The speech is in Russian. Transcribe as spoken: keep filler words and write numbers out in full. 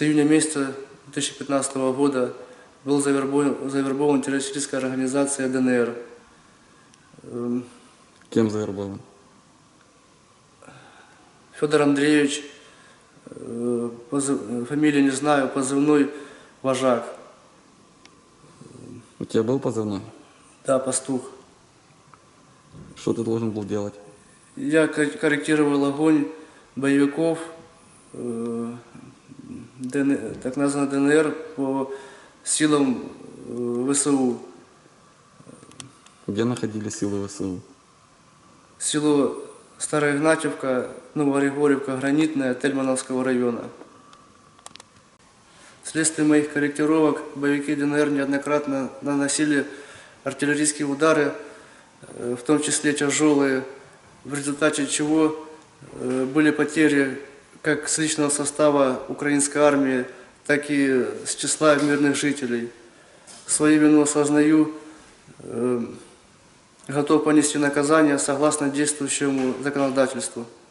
С июня месяца две тысячи пятнадцатого года был завербован, завербован террористической организацией ДНР. Кем завербован? Федор Андреевич, позыв, фамилию не знаю, позывной «Вожак». У тебя был позывной? Да, пастух. Что ты должен был делать? Я корректировал огонь боевиков, э, ДНР, так называемый ДНР, по силам э, ВСУ. Где находились силы ВСУ? Село Старая Игнатьевка, Новогригорьевка, Гранитная, Тельмановского района. Вследствие моих корректировок боевики ДНР неоднократно наносили артиллерийские удары, в том числе тяжелые, в результате чего были потери как с личного состава украинской армии, так и с числа мирных жителей. Свою вину осознаю, готов понести наказание согласно действующему законодательству.